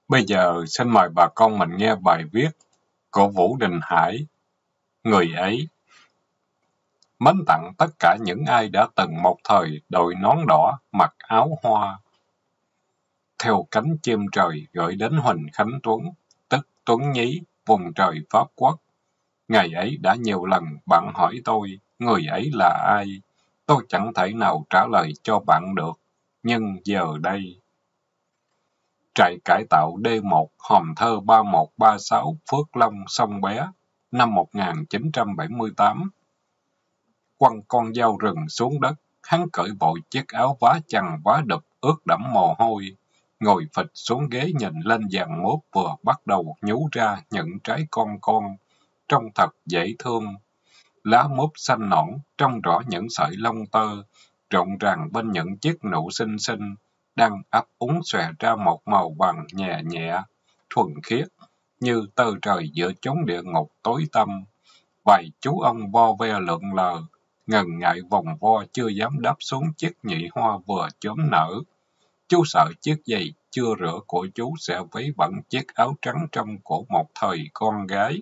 Bây giờ xin mời bà con mình nghe bài viết của Vũ Đình Hải, Người ấy. Mến tặng tất cả những ai đã từng một thời đội nón đỏ, mặc áo hoa. Theo cánh chim trời gửi đến Huỳnh Khánh Tuấn, tức Tuấn Nhí, vùng trời Pháp Quốc. Ngày ấy đã nhiều lần bạn hỏi tôi, người ấy là ai? Tôi chẳng thể nào trả lời cho bạn được. Nhưng giờ đây... Trại cải tạo D1, Hòm Thơ 3136, Phước Long, Sông Bé, năm 1978. Quăng con dao rừng xuống đất, hắn cởi vội chiếc áo vá chằng vá đụp ướt đẫm mồ hôi, ngồi phịch xuống ghế nhìn lên dàn mốt vừa bắt đầu nhú ra những trái con, trông thật dễ thương. Lá mốt xanh nõn, trông rõ những sợi lông tơ, rộn ràng bên những chiếc nụ xinh xinh, đang ấp úng xòe ra một màu vàng nhẹ nhẹ, thuần khiết, như tơ trời giữa chốn địa ngục tối tăm. Vài chú ông vo ve lượn lờ, ngần ngại vòng vo chưa dám đáp xuống chiếc nhị hoa vừa chớm nở. Chú sợ chiếc giày chưa rửa của chú sẽ vấy bẩn chiếc áo trắng trong của một thời con gái.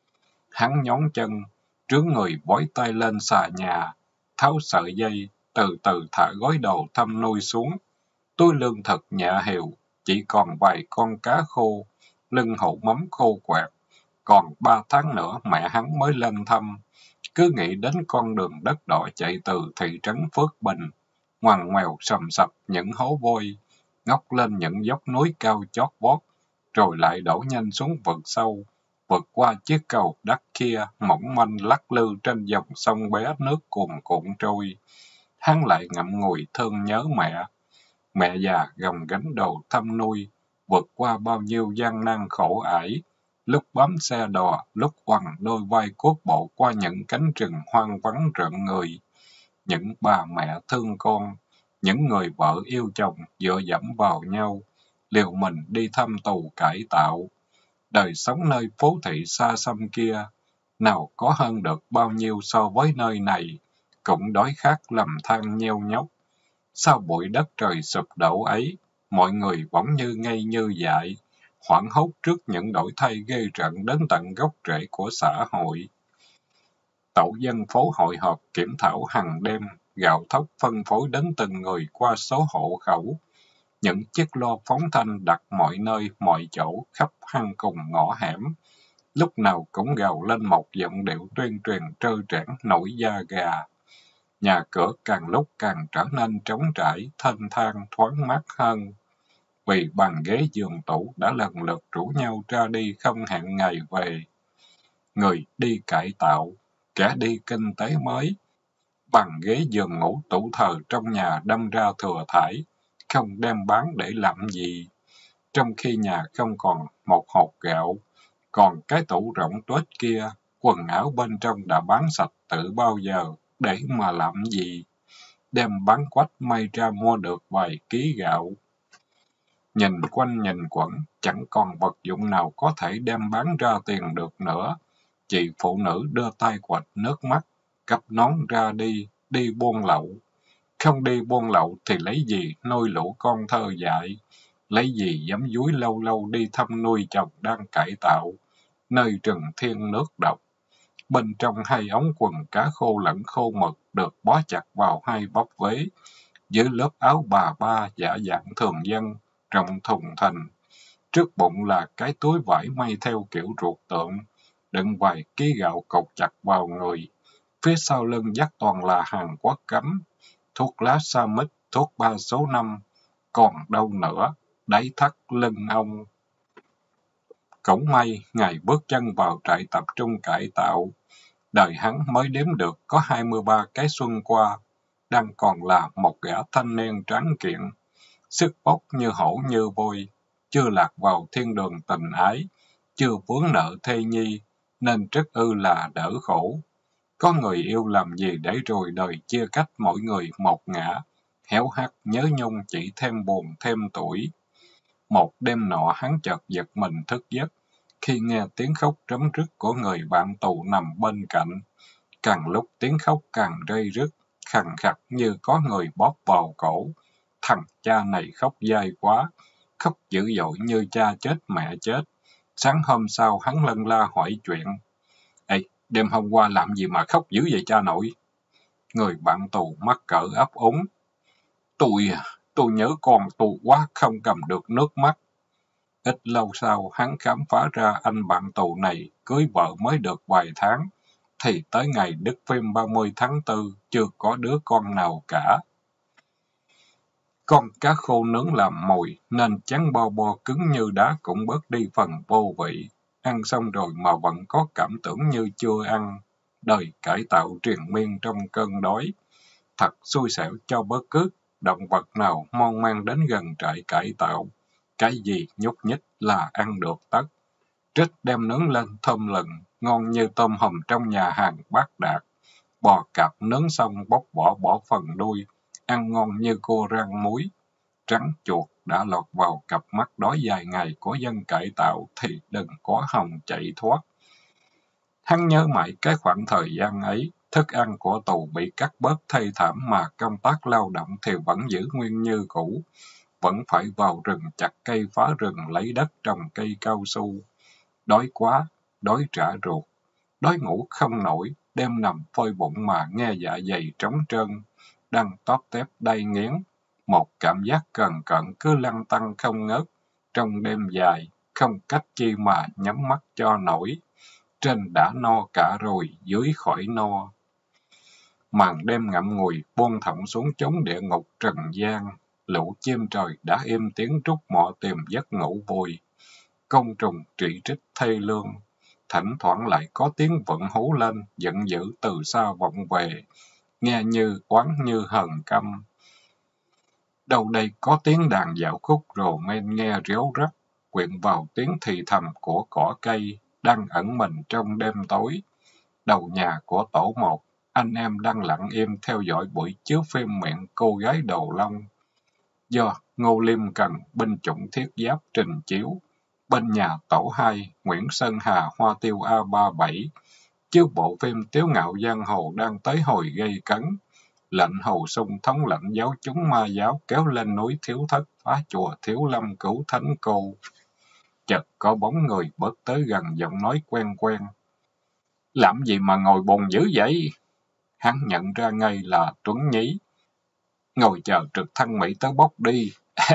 Hắn nhón chân, trướng người bói tay lên xà nhà, tháo sợi dây, từ từ thả gói đồ thăm nuôi xuống. Túi lương thực nhẹ hiệu, chỉ còn vài con cá khô, lưng hũ mắm khô quẹt. Còn 3 tháng nữa mẹ hắn mới lên thăm. Cứ nghĩ đến con đường đất đỏ chạy từ thị trấn Phước Bình, ngoằn ngoèo sầm sập những hố vôi, ngóc lên những dốc núi cao chót vót, rồi lại đổ nhanh xuống vực sâu, vượt qua chiếc cầu đất kia mỏng manh lắc lư trên dòng sông bé nước cuồn cuộn trôi. Hắn lại ngậm ngùi thương nhớ mẹ. Mẹ già gồng gánh đồ thăm nuôi, vượt qua bao nhiêu gian nan khổ ải, lúc bám xe đò, lúc quằn đôi vai cuốc bộ qua những cánh rừng hoang vắng rợn người. Những bà mẹ thương con, những người vợ yêu chồng dựa dẫm vào nhau, liều mình đi thăm tù cải tạo. Đời sống nơi phố thị xa xăm kia, nào có hơn được bao nhiêu so với nơi này, cũng đói khát lầm than nheo nhóc. Sau bụi đất trời sụp đổ ấy, mọi người bỗng như ngây như dại, hoảng hốt trước những đổi thay ghê rợn đến tận gốc rễ của xã hội. Tổ dân phố hội họp kiểm thảo hàng đêm, gạo thóc phân phối đến từng người qua số hộ khẩu. Những chiếc loa phóng thanh đặt mọi nơi, mọi chỗ, khắp hang cùng ngõ hẻm. Lúc nào cũng gào lên một giọng điệu tuyên truyền trơ trẽn nổi da gà. Nhà cửa càng lúc càng trở nên trống trải, thênh thang, thoáng mát hơn. Vì bàn ghế giường tủ đã lần lượt rủ nhau ra đi không hẹn ngày về. Người đi cải tạo, kẻ đi kinh tế mới. Bàn ghế giường ngủ tủ thờ trong nhà đâm ra thừa thải, không đem bán để làm gì. Trong khi nhà không còn một hột gạo, còn cái tủ rỗng tuếch kia, quần áo bên trong đã bán sạch từ bao giờ, để mà làm gì? Đem bán quách may ra mua được vài ký gạo. Nhìn quanh nhìn quẩn, chẳng còn vật dụng nào có thể đem bán ra tiền được nữa. Chị phụ nữ đưa tay quệt nước mắt, cắp nón ra đi, đi buôn lậu. Không đi buôn lậu thì lấy gì nuôi lũ con thơ dại, lấy gì dám dúi lâu lâu đi thăm nuôi chồng đang cải tạo, nơi rừng thiên nước độc. Bên trong hai ống quần cá khô lẫn khô mực được bó chặt vào hai bắp vế, dưới lớp áo bà ba giả dạng thường dân, rộng thùng thình. Trước bụng là cái túi vải may theo kiểu ruột tượng, đựng vài ký gạo cột chặt vào người. Phía sau lưng dắt toàn là hàng quất cấm, thuốc lá sa mít, thuốc 3 số 5, còn đâu nữa, đáy thắt lưng ông. Cũng may, ngày bước chân vào trại tập trung cải tạo, đời hắn mới đếm được có 23 cái xuân qua, đang còn là một gã thanh niên tráng kiện, sức bốc như hổ như voi, chưa lạc vào thiên đường tình ái, chưa vướng nợ thê nhi, nên rất ư là đỡ khổ. Có người yêu làm gì để rồi đời chia cách mỗi người một ngã, héo hắt nhớ nhung chỉ thêm buồn thêm tuổi. Một đêm nọ hắn chợt giật mình thức giấc, khi nghe tiếng khóc rấm rứt của người bạn tù nằm bên cạnh. Càng lúc tiếng khóc càng rây rứt, khàn khặt như có người bóp vào cổ. Thằng cha này khóc dai quá, khóc dữ dội như cha chết mẹ chết. Sáng hôm sau hắn lân la hỏi chuyện. Ê, đêm hôm qua làm gì mà khóc dữ vậy cha nội? Người bạn tù mắc cỡ ấp úng. Tôi nhớ con tôi quá không cầm được nước mắt. Ít lâu sau, hắn khám phá ra anh bạn tù này cưới vợ mới được vài tháng, thì tới ngày đứt phim 30 tháng 4 chưa có đứa con nào cả. Con cá khô nướng làm mồi nên chén bo bo cứng như đá cũng bớt đi phần vô vị. Ăn xong rồi mà vẫn có cảm tưởng như chưa ăn. Đời cải tạo triền miên trong cơn đói. Thật xui xẻo cho bất cứ động vật nào mon man đến gần trại cải tạo. Cái gì nhúc nhích là ăn được tất. Trích đem nướng lên thơm lừng, ngon như tôm hùm trong nhà hàng Bát Đạt. Bò cạp nướng xong bóc vỏ bỏ phần đuôi, ăn ngon như cua rang muối. Trắng chuột đã lọt vào cặp mắt đói dài ngày của dân cải tạo thì đừng có hòng chạy thoát. Hắn nhớ mãi cái khoảng thời gian ấy, thức ăn của tù bị cắt bớt thê thảm mà công tác lao động thì vẫn giữ nguyên như cũ. Vẫn phải vào rừng chặt cây phá rừng lấy đất trồng cây cao su. Đói quá, đói trả ruột, đói ngủ không nổi, đêm nằm phơi bụng mà nghe dạ dày trống trơn, đang tóp tép đay nghiến. Một cảm giác cần cận cứ lăn tăn không ngớt, trong đêm dài, không cách chi mà nhắm mắt cho nổi. Trên đã no cả rồi, dưới khỏi no. Màn đêm ngậm ngùi buông thõng xuống chốn địa ngục trần gian. Lũ chim trời đã im tiếng trút mọ tìm giấc ngủ vui. Côn trùng trị trích thê lương. Thỉnh thoảng lại có tiếng vận hú lên, giận dữ từ xa vọng về. Nghe như oán như hờn căm. Đâu đây có tiếng đàn dạo khúc rồ men nghe ríu rắt, quyện vào tiếng thì thầm của cỏ cây, đang ẩn mình trong đêm tối. Đầu nhà của tổ một, anh em đang lặng im theo dõi buổi chiếu phim Miệng Cô Gái Đầu Long. Do Ngô Liêm Cần, binh chủng thiết giáp trình chiếu. Bên nhà tổ 2, Nguyễn Sơn Hà Hoa Tiêu A37, chiếu bộ phim Tiếu Ngạo Giang Hồ đang tới hồi gây cấn. Lệnh Hầu Sung thống lãnh giáo chúng ma giáo kéo lên núi Thiếu Thất phá chùa Thiếu Lâm cứu thánh cô. Chợt có bóng người bước tới gần giọng nói quen quen. Làm gì mà ngồi bồn dữ vậy? Hắn nhận ra ngay là Tuấn Nhí. Ngồi chờ trực thăng Mỹ tới bốc đi.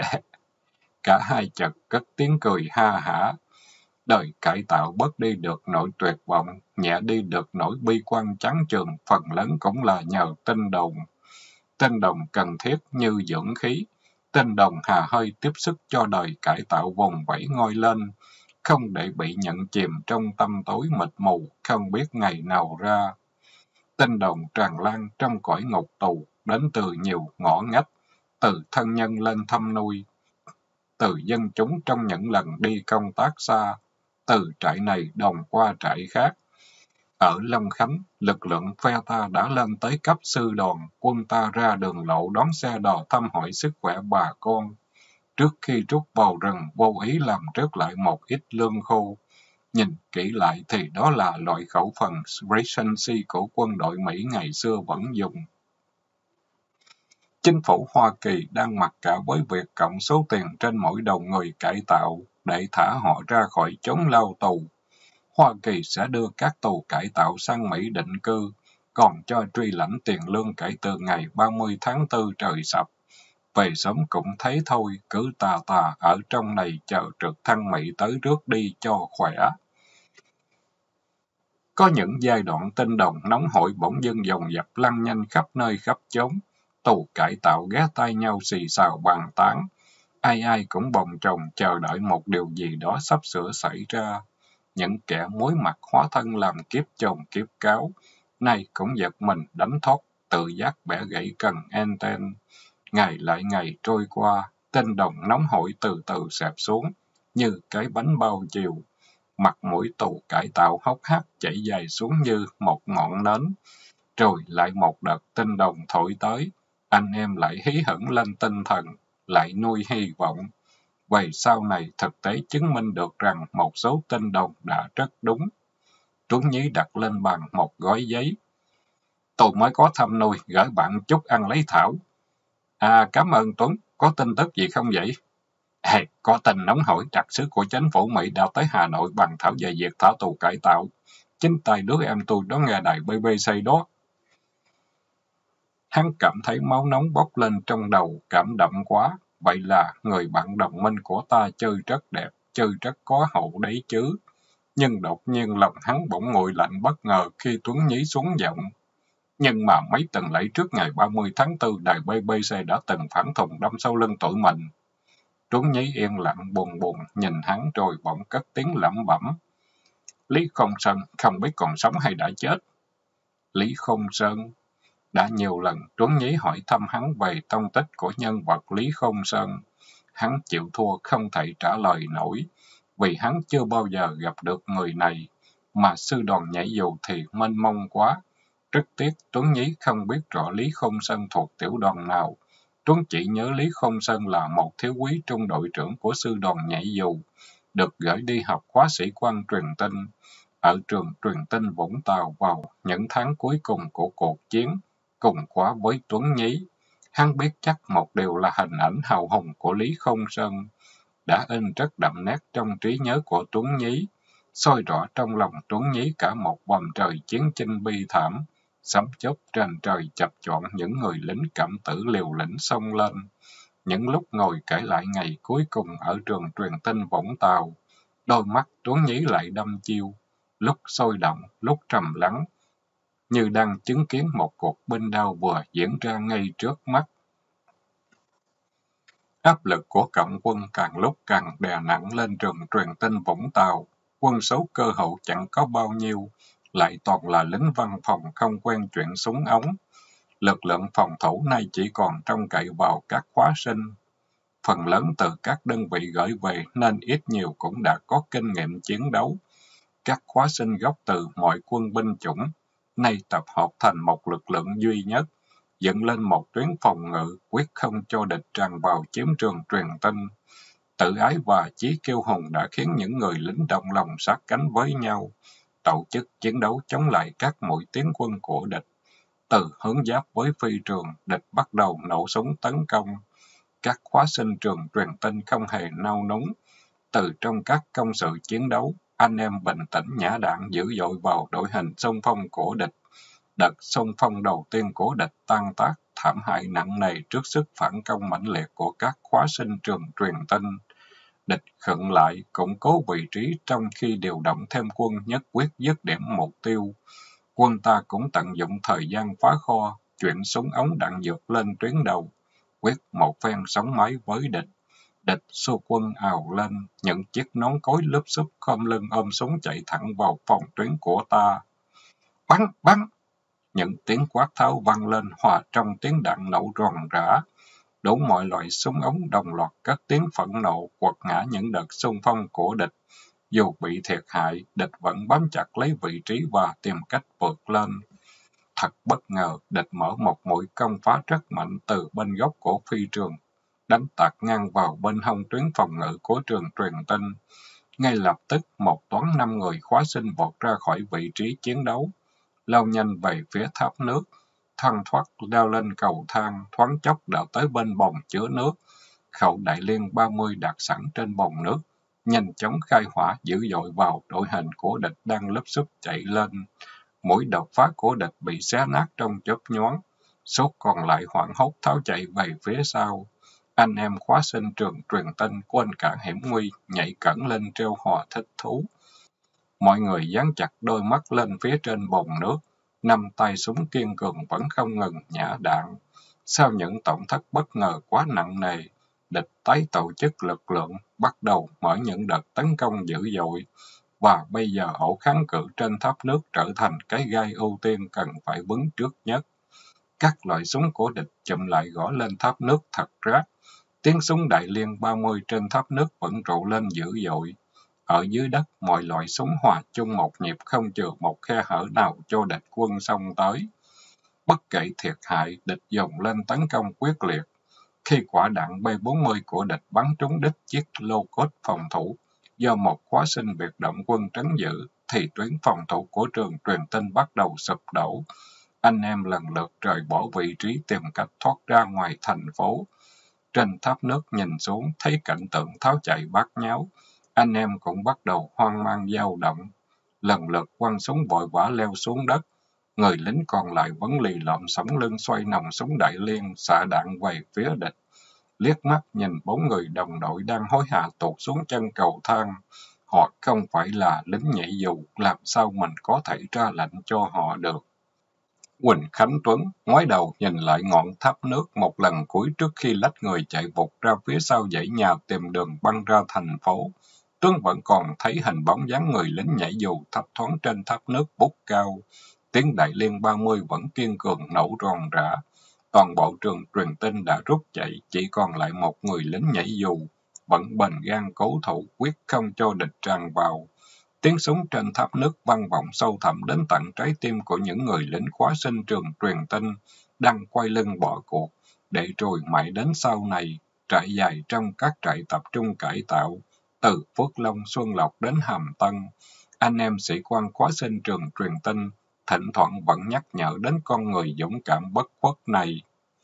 Cả hai chợt cất tiếng cười ha hả. Đời cải tạo bớt đi được nỗi tuyệt vọng, nhẹ đi được nỗi bi quan chán chường, phần lớn cũng là nhờ tinh đồn. Tinh đồn cần thiết như dưỡng khí. Tinh đồn hà hơi tiếp sức cho đời cải tạo vùng vẫy ngoi lên, không để bị nhận chìm trong tăm tối mịt mù, không biết ngày nào ra. Tinh đồn tràn lan trong cõi ngục tù, đến từ nhiều ngõ ngách, từ thân nhân lên thăm nuôi, từ dân chúng trong những lần đi công tác xa, từ trại này đồng qua trại khác. Ở Long Khánh, lực lượng phe ta đã lên tới cấp sư đoàn, quân ta ra đường lộ đón xe đò thăm hỏi sức khỏe bà con. Trước khi rút vào rừng, vô ý làm rớt lại một ít lương khô. Nhìn kỹ lại thì đó là loại khẩu phần rationsi của quân đội Mỹ ngày xưa vẫn dùng. Chính phủ Hoa Kỳ đang mặc cả với việc cộng số tiền trên mỗi đầu người cải tạo để thả họ ra khỏi chốn lao tù. Hoa Kỳ sẽ đưa các tù cải tạo sang Mỹ định cư, còn cho truy lãnh tiền lương kể từ ngày 30 tháng 4 trời sập. Về sớm cũng thấy thôi, cứ tà tà ở trong này chờ trực thăng Mỹ tới rước đi cho khỏe. Có những giai đoạn tinh đồn nóng hổi bỗng dưng dồn dập lăn nhanh khắp nơi khắp chốn. Tù cải tạo ghé tay nhau xì xào bàn tán. Ai ai cũng bồng chồng chờ đợi một điều gì đó sắp sửa xảy ra. Những kẻ muối mặt hóa thân làm kiếp chồng kiếp cáo, nay cũng giật mình đánh thoát, tự giác bẻ gãy cần anten. Ngày lại ngày trôi qua, tinh đồn nóng hổi từ từ xẹp xuống, như cái bánh bao chiều. Mặt mũi tù cải tạo hốc hác chảy dài xuống như một ngọn nến. Rồi lại một đợt tinh đồn thổi tới, anh em lại hí hửng lên tinh thần, lại nuôi hy vọng. Vậy sau này thực tế chứng minh được rằng một số tin đồn đã rất đúng. Tuấn Nhí đặt lên bàn một gói giấy. Tôi mới có thăm nuôi, gửi bạn chút ăn lấy thảo. À, cảm ơn Tuấn, có tin tức gì không vậy? Có tin nóng hổi đặc sứ của chính phủ Mỹ đã tới Hà Nội bàn thảo về việc thả tù cải tạo. Chính tay đứa em tôi đó nghe đài BBC đó. Hắn cảm thấy máu nóng bốc lên trong đầu, cảm động quá. Vậy là người bạn đồng minh của ta chơi rất đẹp, chơi rất có hậu đấy chứ. Nhưng đột nhiên lòng hắn bỗng nguội lạnh bất ngờ khi Tuấn Nhí xuống giọng. Nhưng mà mấy tuần lễ trước ngày 30 tháng 4, đài BBC đã từng phản thùng đâm sau lưng tụi mình. Tuấn Nhí yên lặng buồn buồn nhìn hắn rồi bỗng cất tiếng lẩm bẩm. Lý Không Sơn không biết còn sống hay đã chết. Lý Không Sơn. Đã nhiều lần Tuấn Nhí hỏi thăm hắn về tông tích của nhân vật Lý Không Sơn. Hắn chịu thua không thể trả lời nổi, vì hắn chưa bao giờ gặp được người này, mà sư đoàn nhảy dù thì mênh mông quá. Rất tiếc Tuấn Nhí không biết rõ Lý Không Sơn thuộc tiểu đoàn nào. Tuấn chỉ nhớ Lý Không Sơn là một thiếu úy trung đội trưởng của sư đoàn nhảy dù, được gửi đi học khóa sĩ quan truyền tin ở trường truyền tin Vũng Tàu vào những tháng cuối cùng của cuộc chiến. Cùng khóa với Tuấn Nhí, hắn biết chắc một điều là hình ảnh hào hùng của Lý Không Sơn đã in rất đậm nét trong trí nhớ của Tuấn Nhí, soi rõ trong lòng Tuấn Nhí cả một vòng trời chiến tranh bi thảm, sấm chớp trên trời chập choạng những người lính cảm tử liều lĩnh xông lên. Những lúc ngồi kể lại ngày cuối cùng ở trường truyền tin Vũng Tàu, đôi mắt Tuấn Nhí lại đăm chiêu, lúc sôi động, lúc trầm lắng, như đang chứng kiến một cuộc binh đao vừa diễn ra ngay trước mắt. Áp lực của cộng quân càng lúc càng đè nặng lên trường truyền tin Vũng Tàu. Quân số cơ hậu chẳng có bao nhiêu, lại toàn là lính văn phòng không quen chuyện súng ống. Lực lượng phòng thủ nay chỉ còn trông cậy vào các khóa sinh. Phần lớn từ các đơn vị gửi về nên ít nhiều cũng đã có kinh nghiệm chiến đấu. Các khóa sinh gốc từ mọi quân binh chủng, nay tập hợp thành một lực lượng duy nhất, dựng lên một tuyến phòng ngự quyết không cho địch tràn vào chiếm trường truyền tin. Tự ái và chí kiêu hùng đã khiến những người lính đồng lòng sát cánh với nhau, tổ chức chiến đấu chống lại các mũi tiến quân của địch. Từ hướng giáp với phi trường, địch bắt đầu nổ súng tấn công. Các khóa sinh trường truyền tin không hề nao núng. Từ trong các công sự chiến đấu, anh em bình tĩnh nhả đạn dữ dội vào đội hình xung phong của địch. Đợt xung phong đầu tiên của địch tan tác, thảm hại nặng nề trước sức phản công mãnh liệt của các khóa sinh trường truyền tin. Địch khựng lại, củng cố vị trí trong khi điều động thêm quân nhất quyết dứt điểm mục tiêu. Quân ta cũng tận dụng thời gian phá kho, chuyển súng ống đạn dược lên tuyến đầu, quyết một phen sống mái với địch. Địch xua quân ào lên, những chiếc nón cối lúp xúp khom lưng ôm súng chạy thẳng vào phòng tuyến của ta. Bắn, bắn! Những tiếng quát tháo vang lên hòa trong tiếng đạn nổ ròn rã. Đủ mọi loại súng ống đồng loạt cất tiếng phẫn nộ quật ngã những đợt xung phong của địch. Dù bị thiệt hại, địch vẫn bám chặt lấy vị trí và tìm cách vượt lên. Thật bất ngờ, địch mở một mũi công phá rất mạnh từ bên góc của phi trường, đánh tạt ngang vào bên hông tuyến phòng ngự của trường truyền tin. Ngay lập tức, một toán 5 người khóa sinh vọt ra khỏi vị trí chiến đấu, lao nhanh về phía tháp nước, thoăn thoắt leo lên cầu thang, thoáng chốc đã tới bên bồn chứa nước. Khẩu đại liên 30 đặt sẵn trên bồn nước, nhanh chóng khai hỏa dữ dội vào đội hình của địch đang lúp xúp chạy lên. Mũi đột phá của địch bị xé nát trong chớp nhoáng, số còn lại hoảng hốt tháo chạy về phía sau. Anh em khóa sinh trường truyền tin quên cả hiểm nguy, nhảy cẫng lên treo hò thích thú. Mọi người dán chặt đôi mắt lên phía trên bồn nước, 5 tay súng kiên cường vẫn không ngừng nhả đạn. Sau những tổn thất bất ngờ quá nặng nề, địch tái tổ chức lực lượng, bắt đầu mở những đợt tấn công dữ dội, và bây giờ ổ kháng cự trên tháp nước trở thành cái gai ưu tiên cần phải bứng trước nhất. Các loại súng của địch chụm lại gõ lên tháp nước thật rát. Tiếng súng đại liên 30 trên tháp nước vẫn rộ lên dữ dội. Ở dưới đất, mọi loại súng hòa chung một nhịp không chừa một khe hở nào cho địch quân xông tới. Bất kể thiệt hại, địch dồn lên tấn công quyết liệt. Khi quả đạn B-40 của địch bắn trúng đích chiếc lô cốt phòng thủ, do một khóa sinh biệt động quân trấn giữ, thì tuyến phòng thủ của trường truyền tin bắt đầu sụp đổ. Anh em lần lượt rời bỏ vị trí tìm cách thoát ra ngoài thành phố. Trên tháp nước nhìn xuống, thấy cảnh tượng tháo chạy bát nháo. Anh em cũng bắt đầu hoang mang dao động. Lần lượt quăng súng vội vã leo xuống đất. Người lính còn lại vẫn lì lợm sống lưng xoay nòng súng đại liên, xạ đạn về phía địch. Liếc mắt nhìn 4 người đồng đội đang hối hả tụt xuống chân cầu thang. Họ không phải là lính nhảy dù, làm sao mình có thể ra lệnh cho họ được. Quỳnh Khánh Tuấn ngoái đầu nhìn lại ngọn tháp nước một lần cuối trước khi lách người chạy vụt ra phía sau dãy nhà tìm đường băng ra thành phố. Tuấn vẫn còn thấy hình bóng dáng người lính nhảy dù thấp thoáng trên tháp nước bút cao. Tiếng Đại Liên 30 vẫn kiên cường nổ ròn rã. Toàn bộ trường truyền tin đã rút chạy, chỉ còn lại một người lính nhảy dù, vẫn bền gan cố thủ quyết không cho địch tràn vào. Tiếng súng trên tháp nước vang vọng sâu thẳm đến tận trái tim của những người lính khóa sinh trường truyền tin, đang quay lưng bỏ cuộc, để rồi mãi đến sau này, trại dài trong các trại tập trung cải tạo, từ Phước Long, Xuân Lộc đến Hàm Tân. Anh em sĩ quan khóa sinh trường truyền tin, thỉnh thoảng vẫn nhắc nhở đến con người dũng cảm bất khuất này.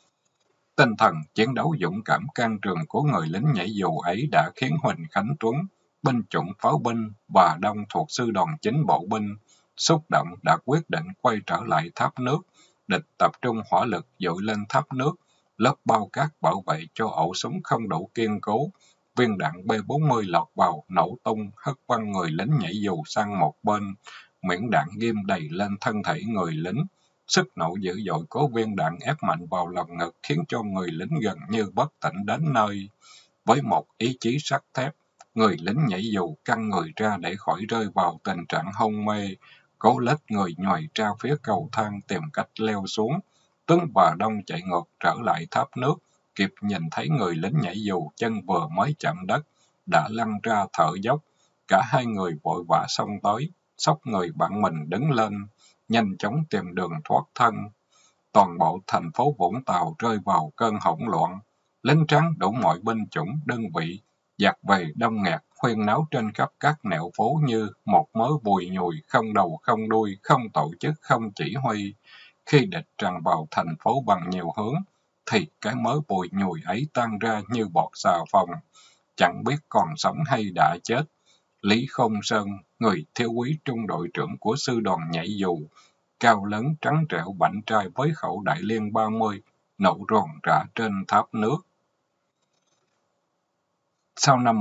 Tinh thần chiến đấu dũng cảm can trường của người lính nhảy dù ấy đã khiến Huỳnh Khánh Tuấn, binh chủng pháo binh và đông thuộc sư đoàn 9 bộ binh, xúc động đã quyết định quay trở lại tháp nước. Địch tập trung hỏa lực dội lên tháp nước, lớp bao cát bảo vệ cho ổ súng không đủ kiên cố. Viên đạn B-40 lọt vào, nổ tung, hất văng người lính nhảy dù sang một bên. Miệng đạn ghim đầy lên thân thể người lính. Sức nổ dữ dội của viên đạn ép mạnh vào lòng ngực khiến cho người lính gần như bất tỉnh đến nơi. Với một ý chí sắt thép, người lính nhảy dù căng người ra để khỏi rơi vào tình trạng hôn mê, cố lết người nhòi ra phía cầu thang tìm cách leo xuống. Tuấn và Đông chạy ngược trở lại tháp nước, kịp nhìn thấy người lính nhảy dù chân vừa mới chạm đất, đã lăn ra thở dốc. Cả hai người vội vã xông tới, xốc người bạn mình đứng lên, nhanh chóng tìm đường thoát thân. Toàn bộ thành phố Vũng Tàu rơi vào cơn hỗn loạn. Lính trắng đủ mọi binh chủng, đơn vị, giặc về đông nghẹt, huyên náo trên khắp các nẻo phố như một mớ bùi nhùi, không đầu không đuôi, không tổ chức, không chỉ huy. Khi địch tràn vào thành phố bằng nhiều hướng, thì cái mớ bùi nhùi ấy tan ra như bọt xà phòng, chẳng biết còn sống hay đã chết. Lý Không Sơn, người thiếu úy trung đội trưởng của sư đoàn nhảy dù, cao lớn trắng trẻo bảnh trai với khẩu Đại Liên 30, nổ ròn rã trên tháp nước. Sau năm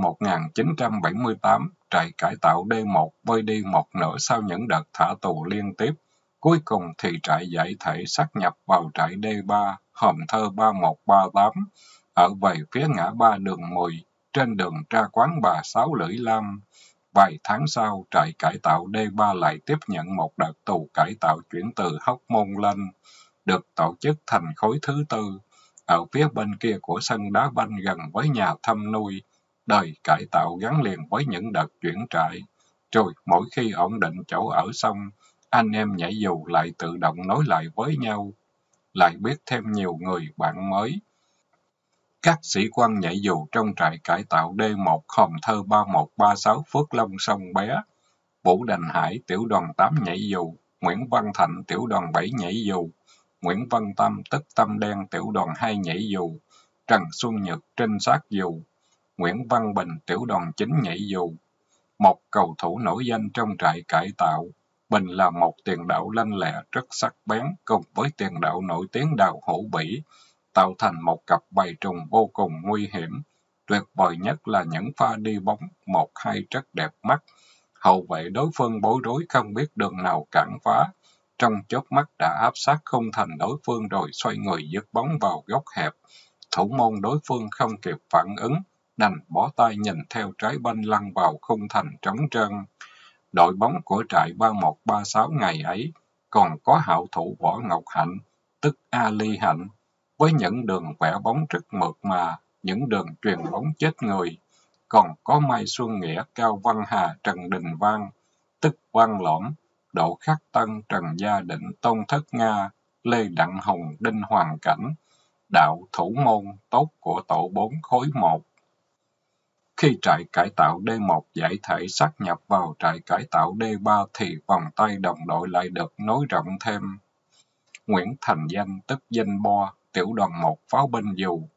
1978, trại cải tạo D1 vơi đi một nửa sau những đợt thả tù liên tiếp. Cuối cùng thì trại giải thể sát nhập vào trại D3, Hòm Thơ 3138, ở về phía ngã ba đường 10, trên đường ra quán bà Sáu Lưỡi Lam. Vài tháng sau, trại cải tạo D3 lại tiếp nhận một đợt tù cải tạo chuyển từ Hóc Môn lên, được tổ chức thành khối thứ tư, ở phía bên kia của sân đá banh gần với nhà thăm nuôi. Đời cải tạo gắn liền với những đợt chuyển trại. Rồi mỗi khi ổn định chỗ ở xong, anh em nhảy dù lại tự động nối lại với nhau, lại biết thêm nhiều người bạn mới. Các sĩ quan nhảy dù trong trại cải tạo D1 Hòm Thơ 3136 Phước Long Sông Bé, Vũ Đình Hải tiểu đoàn 8 nhảy dù, Nguyễn Văn Thạnh tiểu đoàn 7 nhảy dù, Nguyễn Văn Tâm tức Tâm Đen tiểu đoàn 2 nhảy dù, Trần Xuân Nhật trinh sát dù, Nguyễn Văn Bình tiểu đoàn 9 nhảy dù. Một cầu thủ nổi danh trong trại cải tạo, Bình là một tiền đạo lanh lẹ rất sắc bén cùng với tiền đạo nổi tiếng Đào Hữu Bỉ, tạo thành một cặp bầy trùng vô cùng nguy hiểm. Tuyệt vời nhất là những pha đi bóng 1-2 rất đẹp mắt. Hậu vệ đối phương bối rối không biết đường nào cản phá. Trong chớp mắt đã áp sát khung thành đối phương rồi xoay người dứt bóng vào góc hẹp. Thủ môn đối phương không kịp phản ứng, đành bó tay nhìn theo trái banh lăn vào khung thành trống trơn. Đội bóng của trại 3136 ngày ấy còn có hảo thủ Võ Ngọc Hạnh, tức Ali Hạnh, với những đường vẽ bóng rất mượt mà, những đường chuyền bóng chết người. Còn có Mai Xuân Nghĩa, Cao Văn Hà, Trần Đình Văn, tức Văn Lõm, Đỗ Khắc Tân, Trần Gia Định, Tôn Thất Nga, Lê Đặng Hùng, Đinh Hoàng Cảnh, đạo thủ môn tốt của tổ 4 khối 1. Khi trại cải tạo D1 giải thể sát nhập vào trại cải tạo D3 thì vòng tay đồng đội lại được nối rộng thêm. Nguyễn Thành Danh tức Danh Bo, tiểu đoàn 1 pháo binh dù,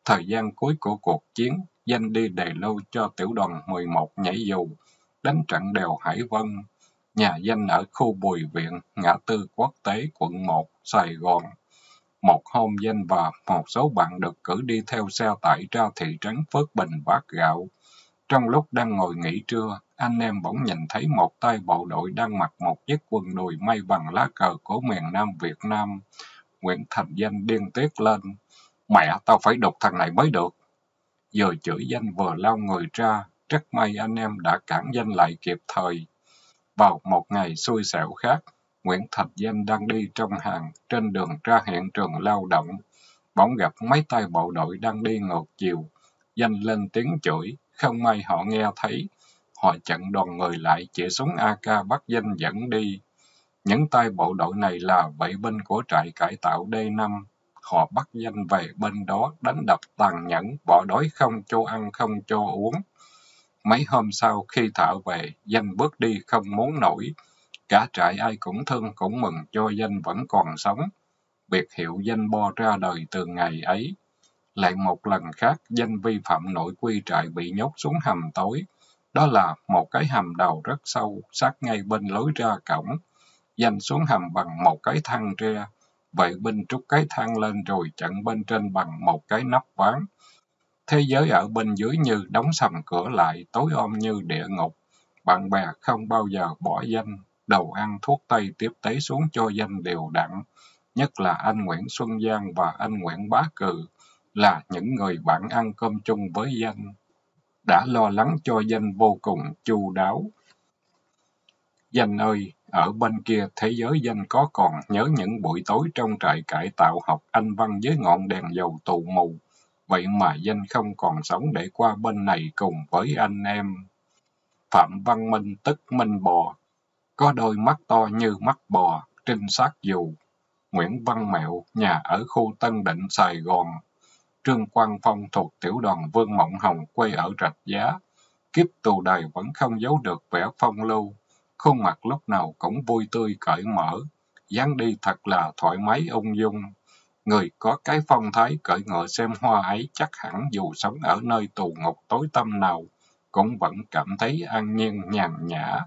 Thời gian cuối của cuộc chiến, Danh đi đề lưu cho tiểu đoàn 11 nhảy dù, đánh trận đèo Hải Vân. Nhà Danh ở khu Bùi Viện, ngã tư Quốc tế, quận 1, Sài Gòn. Một hôm Danh và một số bạn được cử đi theo xe tải ra thị trấn Phước Bình vác gạo. Trong lúc đang ngồi nghỉ trưa, anh em bỗng nhìn thấy một tay bộ đội đang mặc một chiếc quần đùi may bằng lá cờ của miền Nam Việt Nam. Nguyễn Thành Danh điên tiết lên. Mẹ, tao phải đục thằng này mới được. Vừa chửi Danh vừa lao người ra, rất may anh em đã cản Danh lại kịp thời. Vào một ngày xui xẻo khác, Nguyễn Thành Danh đang đi trong hàng trên đường ra hiện trường lao động. Bỗng gặp mấy tay bộ đội đang đi ngược chiều. Danh lên tiếng chửi, không may họ nghe thấy. Họ chặn đoàn người lại, chĩa súng AK bắt Danh dẫn đi. Những tay bộ đội này là vệ binh của trại cải tạo D5. Họ bắt Danh về bên đó, đánh đập tàn nhẫn, bỏ đói không cho ăn không cho uống. Mấy hôm sau khi thả về, Danh bước đi không muốn nổi. Cả trại ai cũng thương cũng mừng cho Danh vẫn còn sống. Biệt hiệu Danh Bo ra đời từ ngày ấy. Lại một lần khác, Danh vi phạm nội quy trại bị nhốt xuống hầm tối. Đó là một cái hầm đào rất sâu, sát ngay bên lối ra cổng. Danh xuống hầm bằng một cái thang tre. Vệ binh trút cái thang lên rồi chặn bên trên bằng một cái nắp ván. Thế giới ở bên dưới như đóng sầm cửa lại, tối om như địa ngục. Bạn bè không bao giờ bỏ Danh. Đầu ăn thuốc tây tiếp tế xuống cho Danh đều đặn. Nhất là anh Nguyễn Xuân Giang và anh Nguyễn Bá Cừ, là những người bạn ăn cơm chung với Danh, đã lo lắng cho Danh vô cùng chu đáo. Danh ơi, ở bên kia thế giới Danh có còn nhớ những buổi tối trong trại cải tạo học Anh văn với ngọn đèn dầu tù mù. Vậy mà Danh không còn sống để qua bên này cùng với anh em. Phạm Văn Minh tức Minh Bò, có đôi mắt to như mắt bò, trinh sát dù. Nguyễn Văn Mẹo, nhà ở khu Tân Định, Sài Gòn. Trương Quang Phong thuộc tiểu đoàn Vương Mộng Hồng, quê ở Rạch Giá. Kiếp tù đầy vẫn không giấu được vẻ phong lưu. Khuôn mặt lúc nào cũng vui tươi cởi mở. Dáng đi thật là thoải mái ung dung. Người có cái phong thái cởi ngựa xem hoa ấy chắc hẳn dù sống ở nơi tù ngục tối tăm nào, cũng vẫn cảm thấy an nhiên nhàn nhã.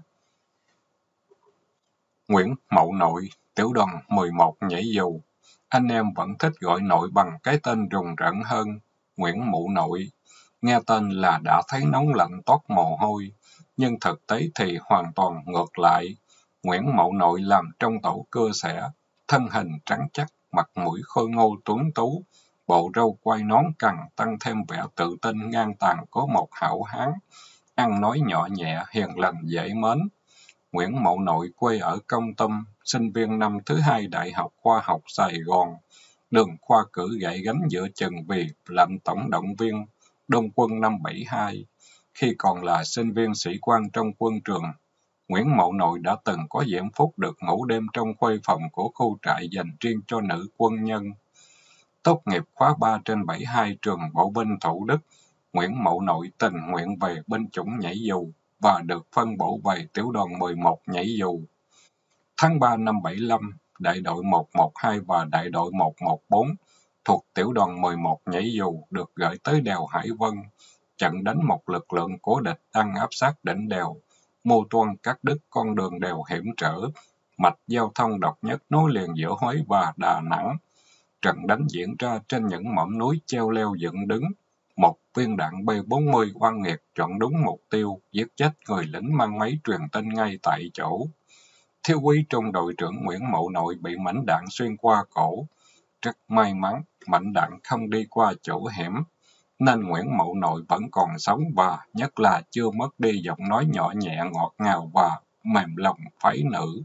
Nguyễn Mậu Nội, tiểu đoàn 11 nhảy dù. Anh em vẫn thích gọi nội bằng cái tên rùng rợn hơn, Nguyễn Mậu Nội. Nghe tên là đã thấy nóng lạnh toát mồ hôi, nhưng thực tế thì hoàn toàn ngược lại. Nguyễn Mậu Nội làm trong tổ cưa xẻ, thân hình trắng chắc, mặt mũi khôi ngô tuấn tú, bộ râu quai nón càng tăng thêm vẻ tự tin ngang tàn của một hảo hán, ăn nói nhỏ nhẹ, hiền lành dễ mến. Nguyễn Mậu Nội quê ở Công Tâm, sinh viên năm thứ hai Đại học Khoa học Sài Gòn. Đường khoa cử gãy gánh giữa chừng vì làm tổng động viên Đông quân năm 72. Khi còn là sinh viên sĩ quan trong quân trường, Nguyễn Mậu Nội đã từng có diễm phúc được ngủ đêm trong khuê phòng của khu trại dành riêng cho nữ quân nhân. Tốt nghiệp khóa 3 trên 72 trường Bộ binh Thủ Đức, Nguyễn Mậu Nội tình nguyện về binh chủng nhảy dù và được phân bổ về tiểu đoàn 11 nhảy dù. Tháng 3 năm 75, đại đội 112 và đại đội 114 thuộc tiểu đoàn 11 nhảy dù được gửi tới đèo Hải Vân, chặn đánh một lực lượng của địch đang áp sát đỉnh đèo, mưu toan cắt đứt con đường đèo hiểm trở, mạch giao thông độc nhất nối liền giữa Huế và Đà Nẵng. Trận đánh diễn ra trên những mỏm núi treo leo dựng đứng. Một viên đạn B-40 oan nghiệt chọn đúng mục tiêu, giết chết người lính mang máy truyền tin ngay tại chỗ. Thiếu úy trung đội trưởng Nguyễn Mậu Nội bị mảnh đạn xuyên qua cổ. Rất may mắn, mảnh đạn không đi qua chỗ hiểm, nên Nguyễn Mậu Nội vẫn còn sống và nhất là chưa mất đi giọng nói nhỏ nhẹ ngọt ngào và mềm lòng phái nữ.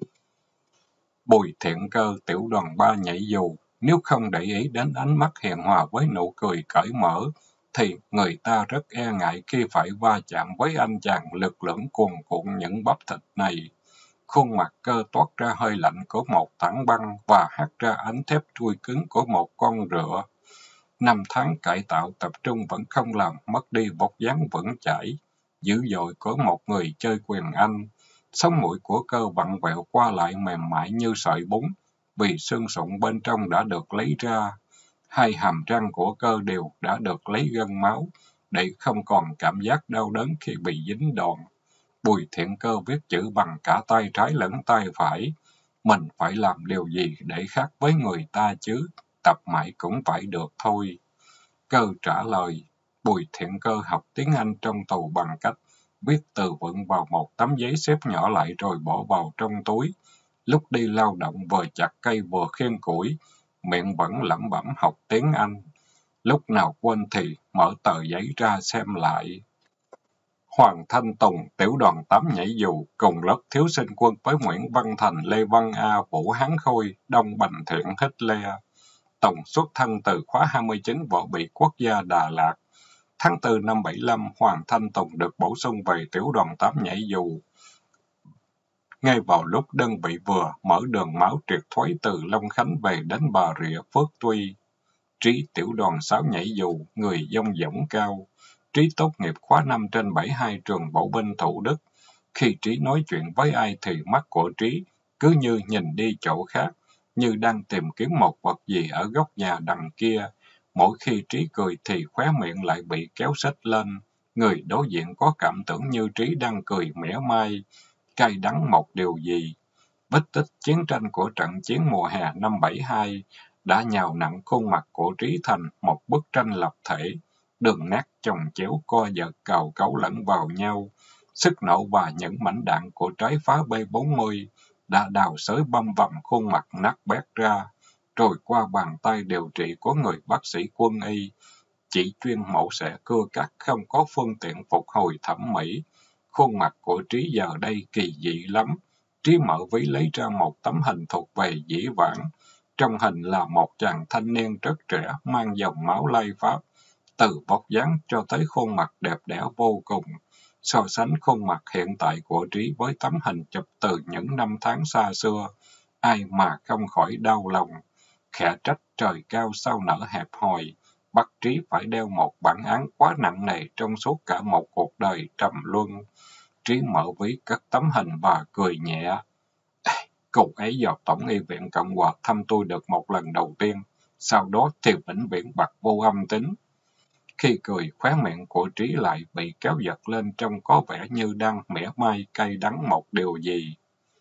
Bùi Thiện Cơ, tiểu đoàn 3 nhảy dù, nếu không để ý đến ánh mắt hiền hòa với nụ cười cởi mở, thì người ta rất e ngại khi phải va chạm với anh chàng lực lưỡng cuồn cuộn những bắp thịt này. Khuôn mặt Cơ toát ra hơi lạnh của một tảng băng và hắt ra ánh thép trui cứng của một con rựa. 5 tháng cải tạo tập trung vẫn không làm mất đi vóc dáng vững chãi, dữ dội của một người chơi quyền Anh. Sống mũi của Cơ vặn vẹo qua lại mềm mại như sợi bún, vì xương sụn bên trong đã được lấy ra. Hai hàm răng của Cơ đều đã được lấy gân máu, để không còn cảm giác đau đớn khi bị dính đòn. Bùi Thiện Cơ viết chữ bằng cả tay trái lẫn tay phải. Mình phải làm điều gì để khác với người ta chứ? Tập mãi cũng phải được thôi. Cơ trả lời. Bùi Thiện Cơ học tiếng Anh trong tù bằng cách viết từ vựng vào một tấm giấy xếp nhỏ lại rồi bỏ vào trong túi. Lúc đi lao động vừa chặt cây vừa khiêng củi, miệng vẫn lẩm bẩm học tiếng Anh. Lúc nào quên thì mở tờ giấy ra xem lại. Hoàng Thanh Tùng, tiểu đoàn 8 nhảy dù, cùng lớp thiếu sinh quân với Nguyễn Văn Thành, Lê Văn A, Vũ Hán Khôi, Đông Bành Thiện, Hitler. Tùng xuất thân từ khóa 29 Võ bị Quốc gia Đà Lạt. Tháng 4 năm 75, Hoàng Thanh Tùng được bổ sung về tiểu đoàn 8 nhảy dù. Ngay vào lúc đơn vị vừa mở đường máu triệt thoái từ Long Khánh về đến Bà Rịa, Phước Tuy. Trí tiểu đoàn 6 nhảy dù, người dông dỏng cao. Trí tốt nghiệp khóa 5 trên 72 trường Bộ binh Thủ Đức. Khi Trí nói chuyện với ai thì mắt của Trí cứ như nhìn đi chỗ khác, như đang tìm kiếm một vật gì ở góc nhà đằng kia. Mỗi khi Trí cười thì khóe miệng lại bị kéo xếch lên. Người đối diện có cảm tưởng như Trí đang cười mỉa mai, cay đắng một điều gì. Vết tích chiến tranh của trận chiến mùa hè năm 72 đã nhào nặn khuôn mặt của Trí thành một bức tranh lập thể. Đường nét chồng chéo co giật cào cấu lẫn vào nhau. Sức nổ và những mảnh đạn của trái phá B-40 đã đào xới băm vằm khuôn mặt nát bét ra, rồi qua bàn tay điều trị của người bác sĩ quân y. Chỉ chuyên mổ xẻ cưa cắt, không có phương tiện phục hồi thẩm mỹ. Khuôn mặt của Trí giờ đây kỳ dị lắm. Trí mở ví lấy ra một tấm hình thuộc về dĩ vãng. Trong hình là một chàng thanh niên rất trẻ, mang dòng máu Lai Pháp. Từ vóc dáng cho tới khuôn mặt đẹp đẽ vô cùng. So sánh khuôn mặt hiện tại của Trí với tấm hình chụp từ những năm tháng xa xưa, ai mà không khỏi đau lòng. Khẽ trách trời cao sao nở hẹp hòi, bắt Trí phải đeo một bản án quá nặng nề trong suốt cả một cuộc đời trầm luân. Trí mở ví cất tấm hình và cười nhẹ. Cậu ấy vào Tổng y viện Cộng hòa thăm tôi được một lần đầu tiên, sau đó thì vĩnh viễn bặt vô âm tính. Khi cười, khóe miệng của Trí lại bị kéo giật lên trông có vẻ như đang mỉa mai cay đắng một điều gì.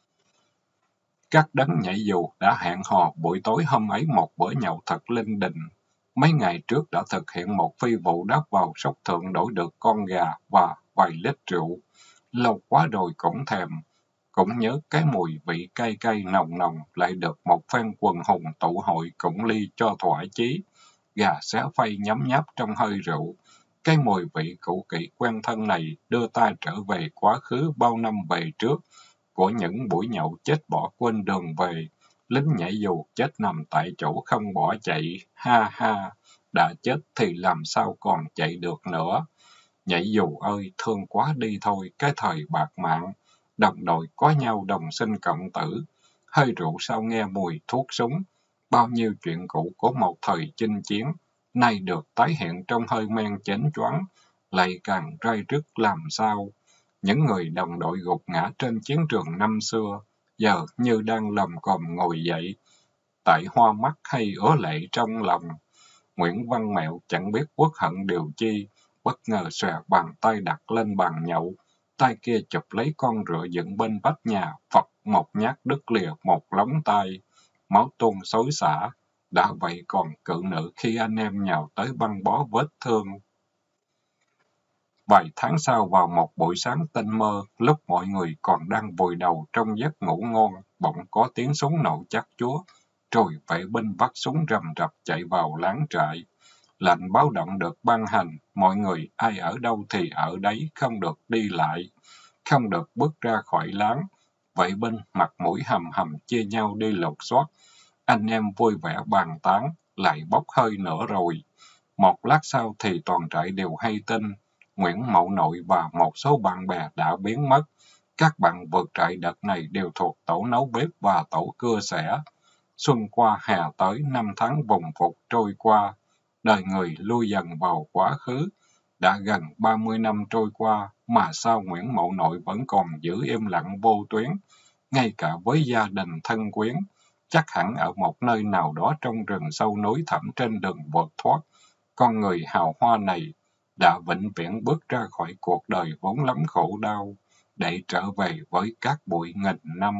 Các đấng nhảy dù đã hẹn hò buổi tối hôm ấy một bữa nhậu thật linh đình. Mấy ngày trước đã thực hiện một phi vụ đáp vào sóc thượng đổi được con gà và vài lít rượu. Lâu quá rồi cũng thèm. Cũng nhớ cái mùi vị cay cay nồng nồng lại được một phen quần hùng tụ hội cũng ly cho thỏa chí. Gà xé phay nhấm nháp trong hơi rượu. Cái mùi vị cũ kỹ quen thân này đưa ta trở về quá khứ bao năm về trước, của những buổi nhậu chết bỏ quên đường về. Lính nhảy dù chết nằm tại chỗ không bỏ chạy, ha ha, đã chết thì làm sao còn chạy được nữa. Nhảy dù ơi, thương quá đi thôi, cái thời bạc mạng, đồng đội có nhau đồng sinh cộng tử, hơi rượu sao nghe mùi thuốc súng. Bao nhiêu chuyện cũ của một thời chinh chiến, nay được tái hiện trong hơi men chén choáng, lại càng rai rứt làm sao. Những người đồng đội gục ngã trên chiến trường năm xưa, giờ như đang lầm còm ngồi dậy, tại hoa mắt hay ứa lệ trong lòng. Nguyễn Văn Mẹo chẳng biết uất hận điều chi, bất ngờ xòe bàn tay đặt lên bàn nhậu, tay kia chụp lấy con rựa dựng bên vách nhà, phập một nhát đứt lìa một lóng tay, máu tuôn xối xả. Đã vậy còn cự nữ khi anh em nhào tới băng bó vết thương. Vài tháng sau vào một buổi sáng tinh mơ, lúc mọi người còn đang vùi đầu trong giấc ngủ ngon, bỗng có tiếng súng nổ chát chúa, rồi vệ binh vác súng rầm rập chạy vào láng trại. Lệnh báo động được ban hành, mọi người ai ở đâu thì ở đấy, không được đi lại, không được bước ra khỏi láng. Vệ binh mặt mũi hầm hầm chia nhau đi lục soát. Anh em vui vẻ bàn tán, lại bốc hơi nữa rồi. Một lát sau thì toàn trại đều hay tin, Nguyễn Mậu Nội và một số bạn bè đã biến mất. Các bạn vượt trại đợt này đều thuộc tổ nấu bếp và tổ cưa xẻ. Xuân qua hè tới, năm tháng vùng phục trôi qua. Đời người lui dần vào quá khứ. Đã gần 30 năm trôi qua, mà sao Nguyễn Mậu Nội vẫn còn giữ im lặng vô tuyến, ngay cả với gia đình thân quyến. chắc hẳn ở một nơi nào đó trong rừng sâu núi thẳm trên đường vượt thoát, con người hào hoa này đã vĩnh viễn bước ra khỏi cuộc đời vốn lắm khổ đau, để trở về với cát bụi nghìn năm.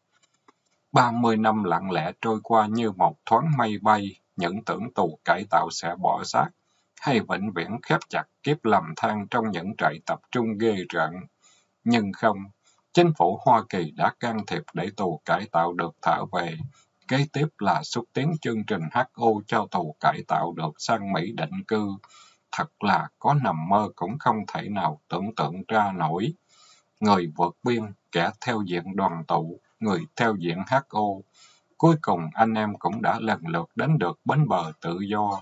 30 năm lặng lẽ trôi qua như một thoáng mây bay, những tưởng tù cải tạo sẽ bỏ xác, hay vĩnh viễn khép chặt kiếp lầm than trong những trại tập trung ghê rợn. Nhưng không, chính phủ Hoa Kỳ đã can thiệp để tù cải tạo được thả về. Kế tiếp là xúc tiến chương trình HO cho tù cải tạo được sang Mỹ định cư. Thật là có nằm mơ cũng không thể nào tưởng tượng ra nổi. Người vượt biên, kẻ theo diện đoàn tụ, người theo diện HO. Cuối cùng anh em cũng đã lần lượt đến được bến bờ tự do.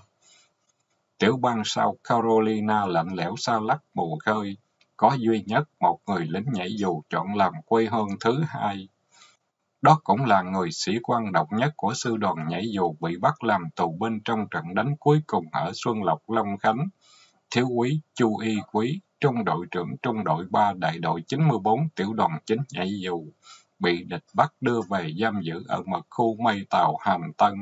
Tiểu bang South Carolina lạnh lẽo xa lắc mù khơi, có duy nhất một người lính nhảy dù chọn làm quê hương thứ hai. Đó cũng là người sĩ quan độc nhất của sư đoàn nhảy dù bị bắt làm tù binh trong trận đánh cuối cùng ở Xuân Lộc, Long Khánh. Thiếu úy Chu Y Quý, trung đội trưởng trung đội 3 đại đội 94 tiểu đoàn 9 nhảy dù, bị địch bắt đưa về giam giữ ở mật khu Mây Tàu, Hàm Tân.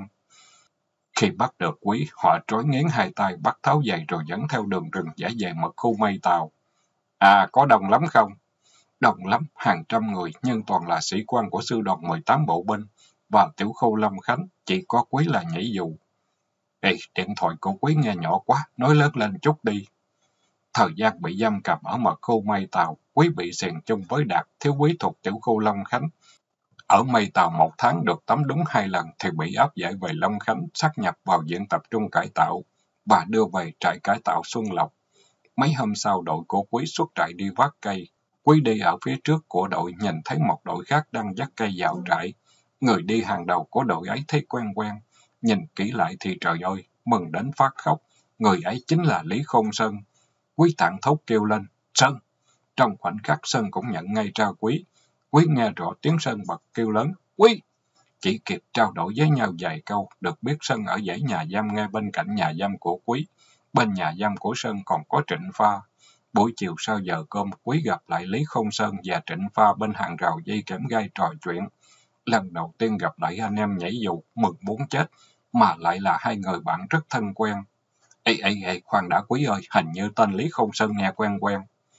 Khi bắt được Quý, họ trói nghiến hai tay bắt tháo giày rồi dẫn theo đường rừng giải về mật khu Mây Tàu. À, có đông lắm không? Đông lắm, hàng trăm người, nhưng toàn là sĩ quan của sư đoàn 18 bộ binh và tiểu khu Long Khánh, chỉ có Quý là nhảy dù. Ê, điện thoại của Quý nghe nhỏ quá, nói lớn lên chút đi. Thời gian bị giam cầm ở mật khu Mây Tàu, Quý bị xiềng chung với Đạt, thiếu úy thuộc tiểu khu Long Khánh. Ở Mây Tàu 1 tháng được tắm đúng 2 lần thì bị áp giải về Long Khánh, sát nhập vào diện tập trung cải tạo và đưa về trại cải tạo Xuân Lộc. Mấy hôm sau đội của Quý xuất trại đi vác cây. Quý đi ở phía trước của đội, nhìn thấy một đội khác đang dắt cây vào trại. Người đi hàng đầu của đội ấy thấy quen quen. Nhìn kỹ lại thì trời ơi, mừng đến phát khóc. Người ấy chính là Lý Khôn Sơn. Quý thảng thốt kêu lên, Sơn! Trong khoảnh khắc Sơn cũng nhận ngay ra Quý. Quý nghe rõ tiếng Sơn bật kêu lớn, Quý! Chỉ kịp trao đổi với nhau vài câu, được biết Sơn ở dãy nhà giam ngay bên cạnh nhà giam của Quý. Bên nhà giam của Sơn còn có Trịnh Pha. Buổi chiều sau giờ cơm, Quý gặp lại Lý Khôn Sơn và Trịnh Pha bên hàng rào dây kẽm gai trò chuyện. Lần đầu tiên gặp lại anh em nhảy dù, mừng muốn chết, mà lại là hai người bạn rất thân quen. Ê, khoan đã Quý ơi, hình như tên Lý Khôn Sơn nghe quen quen.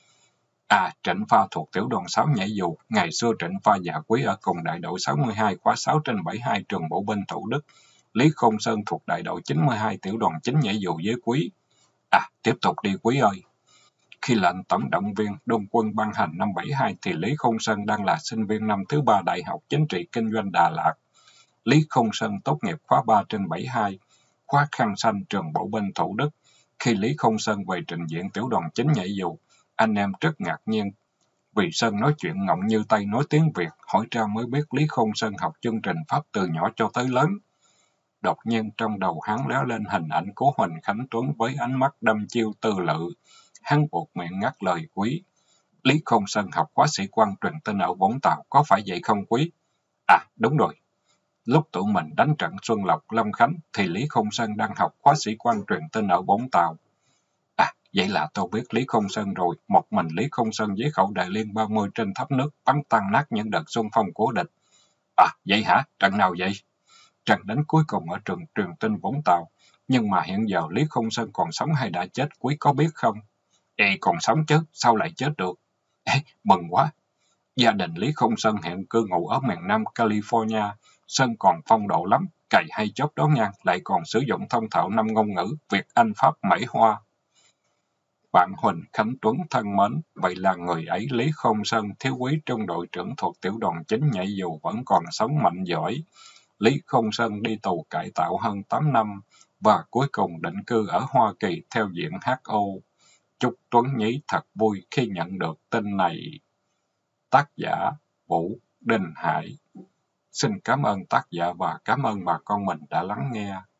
À, Trịnh Pha thuộc tiểu đoàn 6 nhảy dù. Ngày xưa Trịnh Pha và Quý ở cùng đại đội 62 khóa 6/72 trường bộ binh Thủ Đức. Lý Khôn Sơn thuộc đại đội 92 tiểu đoàn 9 nhảy dù với Quý. À, tiếp tục đi Quý ơi. Khi lệnh tổng động viên Đông quân ban hành năm 72 thì Lý Khôn Sơn đang là sinh viên năm thứ 3 Đại học Chính trị Kinh doanh Đà Lạt. Lý Khôn Sơn tốt nghiệp khóa 3/72, khóa khăn xanh trường bộ binh Thủ Đức. Khi Lý Khôn Sơn về trình diện tiểu đoàn 9 nhảy dù, anh em rất ngạc nhiên. Vì Sơn nói chuyện ngọng như Tây nói tiếng Việt, hỏi ra mới biết Lý Khôn Sơn học chương trình Pháp từ nhỏ cho tới lớn. Đột nhiên trong đầu hắn lóe lên hình ảnh của Huỳnh Khánh Tuấn với ánh mắt đăm chiêu tư lự. Hắn buộc miệng ngắt lời Quý. Lý Khôn Sơn học khóa sĩ quan truyền tin ở Vũng Tàu, có phải vậy không Quý? À, đúng rồi. Lúc tụi mình đánh trận Xuân Lộc, Long Khánh, thì Lý Khôn Sơn đang học khóa sĩ quan truyền tin ở Vũng Tàu. À, vậy là tôi biết Lý Khôn Sơn rồi. Một mình Lý Khôn Sơn với khẩu đại liên 30 trên tháp nước bắn tan nát những đợt xung phong của địch. À, vậy hả? Trận nào vậy? Trận đánh cuối cùng ở trường truyền tin Vũng Tàu. Nhưng mà hiện giờ Lý Khôn Sơn còn sống hay đã chết, Quý có biết không? Ê, còn sống chứ, sao lại chết được? Ê, mừng quá. Gia đình Lý Khôn Sơn hiện cư ngụ ở miền Nam California. Sơn còn phong độ lắm, cày hay chóp đó nha, lại còn sử dụng thông thạo 5 ngôn ngữ, Việt, Anh, Pháp, Mễ, Hoa. Bạn Huỳnh Khánh Tuấn thân mến, vậy là người ấy Lý Khôn Sơn, thiếu úy trung đội trưởng thuộc tiểu đoàn 9 nhảy dù vẫn còn sống mạnh giỏi. Lý Khôn Sơn đi tù cải tạo hơn 8 năm và cuối cùng định cư ở Hoa Kỳ theo diện HO. Chúc Tuấn Nhí thật vui khi nhận được tin này. Tác giả Vũ Đình Hải. Xin cảm ơn tác giả và cảm ơn bà con mình đã lắng nghe.